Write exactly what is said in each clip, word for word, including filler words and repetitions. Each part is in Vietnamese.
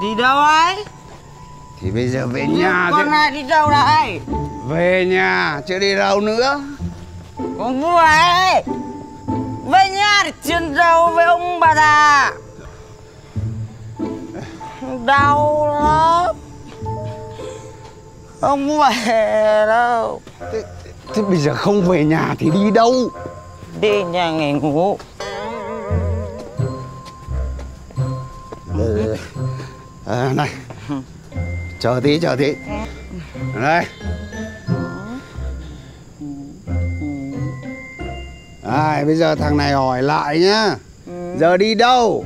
Đi đâu ấy? Thì bây giờ về nhà. Con này đi đâu đây? Về nhà chứ đi đâu nữa. Con vui ấy. Về nhà để chiến đấu với ông bà già. Đau lắm. Không về đâu. Thế, thế bây giờ không về nhà thì đi đâu? Đi nhà nghỉ ngủ. À, này, chờ tí, chờ tí. Đây. À, bây giờ thằng này hỏi lại nhá. Giờ đi đâu?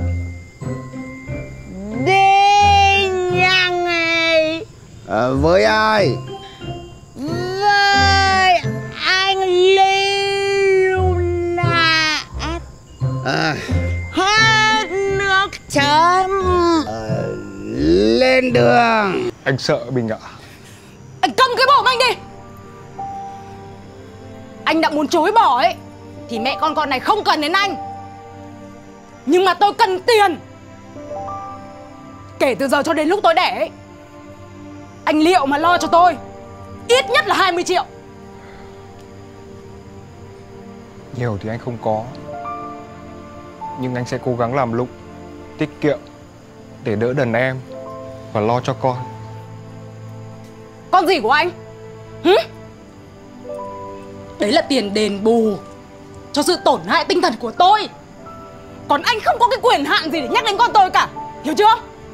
Đi nhà nghỉ. À, với ai? Với anh Lưu Lạc. À, Hết nước chấm. à, lên đường. Anh sợ Bình ạ. Anh cầm cái bộ của anh đi. Anh đã muốn chối bỏ ấy thì mẹ con con này không cần đến anh. Nhưng mà tôi cần tiền. Kể từ giờ cho đến lúc tôi đẻ ấy, anh liệu mà lo cho tôi ít nhất là hai mươi triệu. Nhiều thì anh không có, nhưng anh sẽ cố gắng làm lụng, tiết kiệm để đỡ đần em và lo cho con. Con gì của anh? Hứ? Đấy là tiền đền bù cho sự tổn hại tinh thần của tôi. Còn anh không có cái quyền hạn gì để nhắc đến con tôi cả. Hiểu chưa?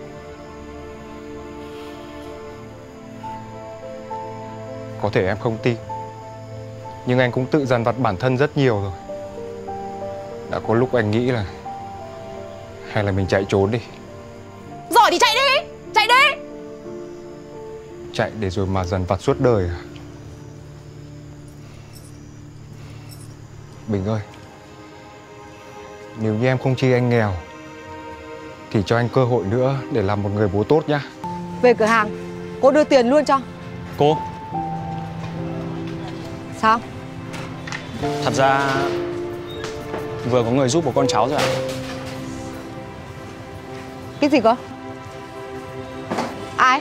Có thể em không tin, nhưng anh cũng tự dằn vặt bản thân rất nhiều rồi. Đã có lúc anh nghĩ là hay là mình chạy trốn đi. Giỏi thì chạy đi. Chạy đi. Chạy để rồi mà dằn vặt suốt đời à? Bình ơi, nếu như em không chi anh nghèo thì cho anh cơ hội nữa để làm một người bố tốt nhá. Về cửa hàng, cô đưa tiền luôn cho. Cô, sao? Thật ra vừa có người giúp của con cháu rồi ạ. Cái gì cơ? Ai?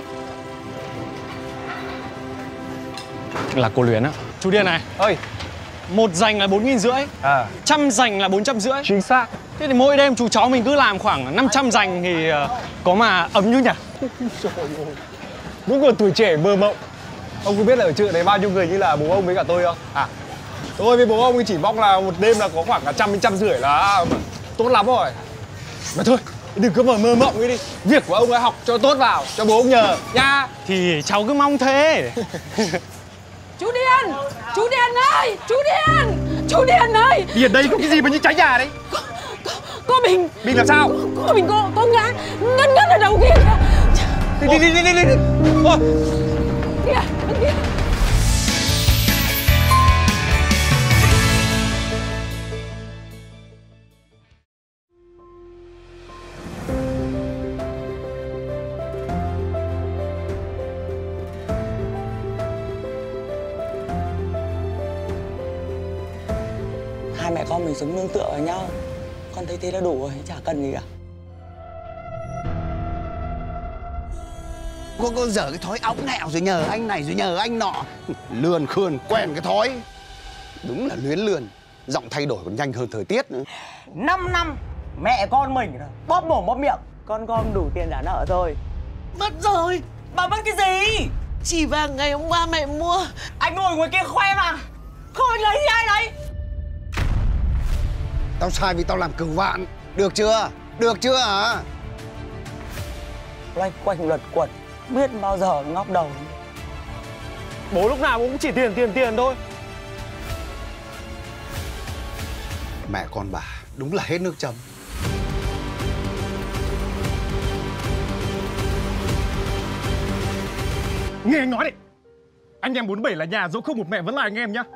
Là cô Luyến á. Chú Điền này ơi, một dành là bốn nghìn rưỡi, à. trăm dành là bốn trăm rưỡi. Chính xác. Thế thì mỗi đêm chú cháu mình cứ làm khoảng năm trăm dành thì uh, có mà ấm như nhỉ? Đúng là tuổi trẻ mơ mộng. Ông có biết là ở chợ đấy bao nhiêu người như là bố ông với cả tôi không? À, tôi với bố ông chỉ mong là một đêm là có khoảng cả trăm đến trăm rưỡi là tốt lắm rồi. Mà thôi, đừng có mà mơ mộng ấy đi. Việc của ông ấy học cho tốt vào, cho bố ông nhờ nha. Thì cháu cứ mong thế. Chú Điền, chú Điền ơi, chú Điền, chú Điền ơi. Điền đây có cái gì mà như cháy nhà đấy? Cô, cô, cô Bình. Bình làm sao? Cô, cô Bình, cô, cô ngã ngất ngất ở đầu kia. Đi đi đi đi đi đi. Ôi. Kìa, kìa. Hai mẹ con mình sống nương tựa vào nhau. Con thấy thế là đủ rồi, chả cần gì cả. Cô cô dở cái thói óng nẹo rồi nhờ anh này rồi nhờ anh nọ. Lườn khườn quen cái thói. Đúng là luyến lườn. Giọng thay đổi còn nhanh hơn thời tiết nữa. Năm năm mẹ con mình bóp mồm bóp miệng, con gom đủ tiền trả nợ rồi. Mất rồi. Bà mất cái gì? Chỉ vàng ngày hôm qua mẹ mua. Anh ngồi ngoài kia khoe mà. Không anh lấy thì ai lấy? Tao sai vì tao làm cửu vạn. Được chưa? Được chưa hả? Loanh quanh luẩn quẩn, biết bao giờ ngóc đầu. Bố lúc nào cũng chỉ tiền tiền tiền thôi. Mẹ con bà đúng là hết nước chấm. Nghe anh nói đi. Anh em bốn bảy là nhà dẫu không một mẹ vẫn là anh em nhá.